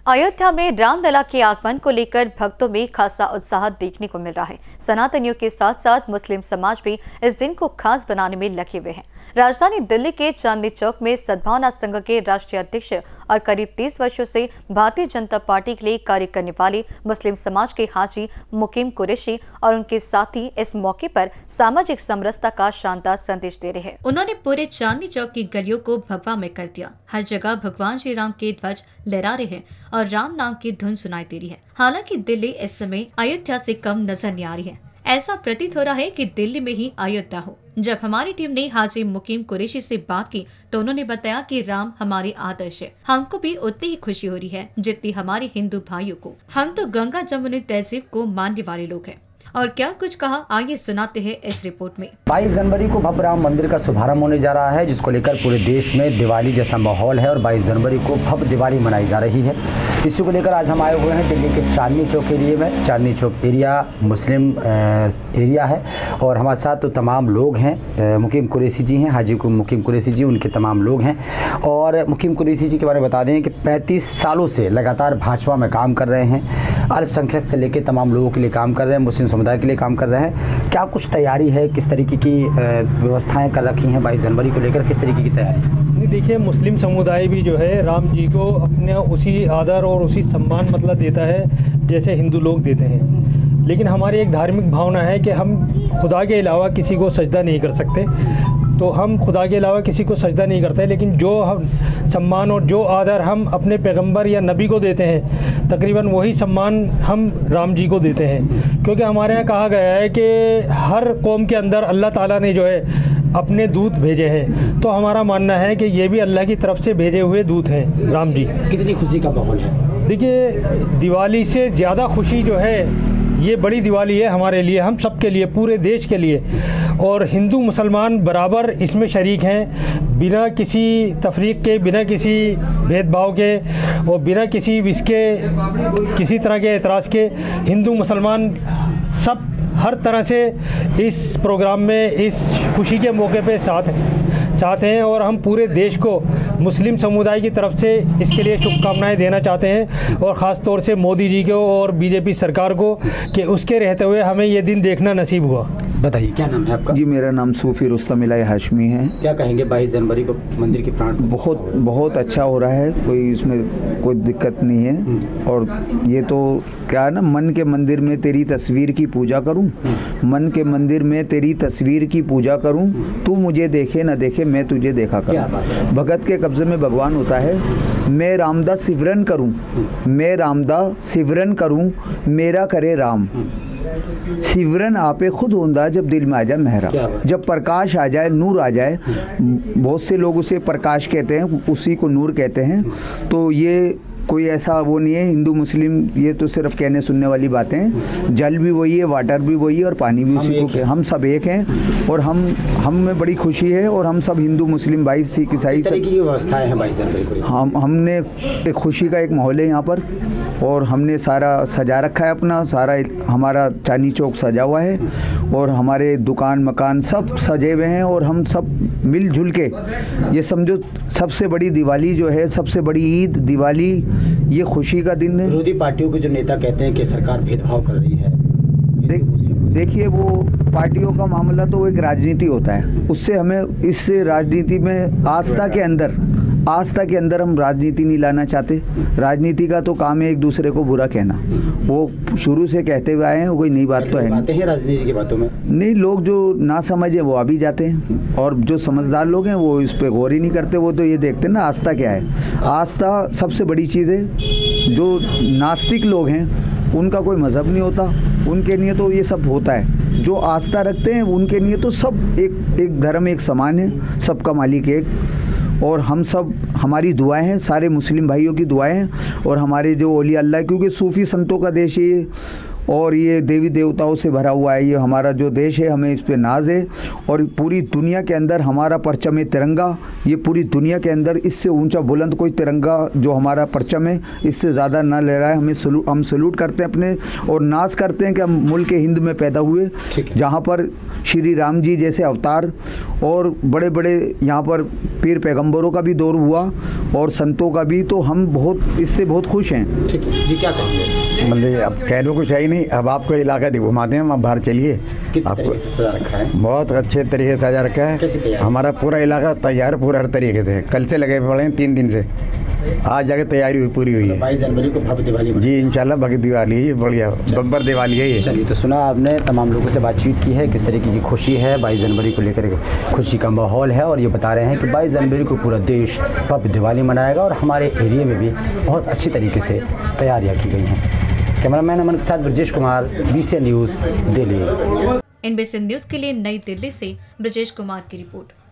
अयोध्या में रामलला के आगमन को लेकर भक्तों में खासा उत्साह देखने को मिल रहा है। सनातनियों के साथ साथ मुस्लिम समाज भी इस दिन को खास बनाने में लगे हुए हैं। राजधानी दिल्ली के चांदनी चौक में सद्भावना संघ के राष्ट्रीय अध्यक्ष और करीब 30 वर्षों से भारतीय जनता पार्टी के लिए कार्य करने वाले मुस्लिम समाज के हाजी मुकीम कुरैशी और उनके साथी इस मौके पर सामाजिक समरसता का शानदार संदेश दे रहे हैं। उन्होंने पूरे चांदनी चौक की गलियों को भगवा में कर दिया। हर जगह भगवान श्री राम के ध्वज लहरा रहे हैं और राम नाम की धुन सुनाई दे रही है। हालांकि दिल्ली इस समय अयोध्या से कम नजर नहीं आ रही है। ऐसा प्रतीत हो रहा है कि दिल्ली में ही अयोध्या हो। जब हमारी टीम ने हाजी मुकीम कुरैशी से बात की तो उन्होंने बताया कि राम हमारे आदर्श है। हमको भी उतनी ही खुशी हो रही है जितनी हमारे हिंदू भाइयों को। हम तो गंगा जमुनी तहजीब को मानने वाले लोग हैं। और क्या कुछ कहा, आइए सुनाते हैं इस रिपोर्ट में। 22 जनवरी को भव्य राम मंदिर का शुभारंभ होने जा रहा है, जिसको लेकर पूरे देश में दिवाली जैसा माहौल है और 22 जनवरी को भव्य दिवाली मनाई जा रही है। इसी को लेकर आज हम आए हुए हैं दिल्ली के चांदनी चौक एरिया में। चांदनी चौक एरिया मुस्लिम एरिया है और हमारे साथ तो तमाम लोग हैं। मुकीम कुरैशी जी हैं, हाजी मुकीम कुरैशी जी, उनके तमाम लोग हैं। और मुकीम कुरैशी जी के बारे में बता दें कि 35 सालों से लगातार भाजपा में काम कर रहे हैं। अल्पसंख्यक से लेकर तमाम लोगों के लिए काम कर रहे हैं, मुस्लिम समुदाय के लिए काम कर रहे हैं। क्या कुछ तैयारी है, किस तरीके की व्यवस्थाएं कर रखी हैं 22 जनवरी को लेकर, किस तरीके की तैयारी है? देखिए, मुस्लिम समुदाय भी जो है राम जी को अपने उसी आदर और उसी सम्मान मतलब देता है जैसे हिंदू लोग देते हैं। लेकिन हमारी एक धार्मिक भावना है कि हम खुदा के अलावा किसी को सजदा नहीं कर सकते, तो हम खुदा के अलावा किसी को सजदा नहीं करते। लेकिन जो हम सम्मान और जो आदर हम अपने पैगंबर या नबी को देते हैं, तकरीबन वही सम्मान हम राम जी को देते हैं। क्योंकि हमारे यहाँ कहा गया है कि हर कौम के अंदर अल्लाह ताला ने जो है अपने दूत भेजे हैं, तो हमारा मानना है कि ये भी अल्लाह की तरफ से भेजे हुए दूत हैं राम जी। कितनी खुशी का माहौल है? देखिए, दिवाली से ज़्यादा खुशी जो है ये बड़ी दिवाली है हमारे लिए, हम सब के लिए, पूरे देश के लिए। और हिंदू मुसलमान बराबर इसमें शरीक हैं, बिना किसी तफरीक के, बिना किसी भेदभाव के और बिना किसी किसी तरह के एतराज़ के हिंदू मुसलमान सब हर तरह से इस प्रोग्राम में, इस खुशी के मौके पे साथ हैं। और हम पूरे देश को मुस्लिम समुदाय की तरफ से इसके लिए शुभकामनाएं देना चाहते हैं, और ख़ास तौर से मोदी जी को और बीजेपी सरकार को कि उसके रहते हुए हमें ये दिन देखना नसीब हुआ। बताइए, क्या नाम है आपका? जी, मेरा नाम सूफी रुस्तम इलाही हाशमी है। क्या कहेंगे 22 जनवरी को मंदिर की प्राण? बहुत अच्छा हो रहा है, कोई इसमें कोई दिक्कत नहीं है। और ये तो क्या है ना, मन के मंदिर में तेरी तस्वीर की पूजा करूं, मन के मंदिर में तेरी तस्वीर की पूजा करूं, तू मुझे देखे न देखे मैं तुझे देखा करूं। भगत के कब्जे में भगवान होता है। मैं रामदास सिमरन करूं, मैं रामदास सिमरन करूं, मेरा करे राम। सिमरन आपे खुद होंदा जब दिल में आ जाए मेहरा, जब प्रकाश आ जाए, नूर आ जाए। बहुत से लोग उसे प्रकाश कहते हैं, उसी को नूर कहते हैं। तो ये कोई ऐसा वो नहीं है हिंदू मुस्लिम, ये तो सिर्फ कहने सुनने वाली बातें हैं। जल भी वही है, वाटर भी वही है और पानी भी उसी को, हम सब एक हैं। और हम में बड़ी खुशी है। और हम सब हिंदू मुस्लिम भाई, सिख ईसाई सब की व्यवस्थाएं हैं 22 जनवरी को। हमने एक खुशी का एक माहौल है यहाँ पर, और हमने सारा सजा रखा है अपना, सारा हमारा चांदनी चौक सजा हुआ है और हमारे दुकान मकान सब सजे हुए हैं। और हम सब मिलजुल के, ये समझो सबसे बड़ी दिवाली जो है, सबसे बड़ी ईद दिवाली, ये खुशी का दिन है। विरोधी पार्टियों के जो नेता कहते हैं कि सरकार भेदभाव कर रही है। देखिए, वो पार्टियों का मामला तो एक राजनीति होता है, उससे हमें इस राजनीति में आस्था के अंदर हम राजनीति नहीं लाना चाहते। राजनीति का तो काम है एक दूसरे को बुरा कहना, वो शुरू से कहते हुए आए हैं, कोई नई बात तो है नहीं। राजनीति की बातों में नहीं, लोग जो ना समझे वो आ भी जाते हैं, और जो समझदार लोग हैं वो इस पर गौर ही नहीं करते। वो तो ये देखते हैं ना आस्था क्या है। आस्था सबसे बड़ी चीज़ है। जो नास्तिक लोग हैं उनका कोई मज़हब नहीं होता, उनके लिए तो ये सब होता है। जो आस्था रखते हैं उनके लिए तो सब एक धर्म, एक समान है, सबका मालिक एक। और हम सब, हमारी दुआएं हैं, सारे मुस्लिम भाइयों की दुआएं हैं, और हमारे जो औलिया अल्लाह, क्योंकि सूफ़ी संतों का देश ये, और ये देवी देवताओं से भरा हुआ है। ये हमारा जो देश है, हमें इस पे नाज है और पूरी दुनिया के अंदर हमारा परचम है तिरंगा। ये पूरी दुनिया के अंदर इससे ऊंचा बुलंद कोई तिरंगा जो हमारा परचम है इससे ज़्यादा ना ले रहा है। हम सैल्यूट करते हैं अपने और नाज करते हैं कि हम मुल्क हिंद में पैदा हुए, जहाँ पर श्री राम जी जैसे अवतार और बड़े बड़े यहाँ पर पीर पैगंबरों का भी दौर हुआ और संतों का भी, तो हम इससे बहुत खुश हैं। ठीक है जी, क्या कहेंगे? मतलब अब कहने को कुछ है ही नहीं। अब आपको इलाका घुमाते हैं, हम बाहर चलिए। आपको सजा रखा है? बहुत अच्छे तरीके से सजा रखा है। हमारा पूरा इलाका तैयार है पूरा हर तरीके से। कल से लगे पड़े हैं 3 दिन से, आज जाके तैयारी पूरी हुई है। 22 जनवरी को भव्य दिवाली जी इंशाल्लाह भव्य दिवाली है, बढ़िया बब्बर दिवाली है ये। चलिए, तो सुना आपने, तमाम लोगों से बातचीत की है, किस तरीके की खुशी है। 22 जनवरी को लेकर खुशी का माहौल है और ये बता रहे हैं कि 22 जनवरी को पूरा देश भव्य दिवाली मनाएगा और हमारे एरिया में भी बहुत अच्छी तरीके से तैयारियाँ की गई हैं। कैमरामैन अमन के साथ Brajesh Kumar, BCN news, Delhi. NBC news के लिए नई दिल्ली से ब्रजेश कुमार की रिपोर्ट।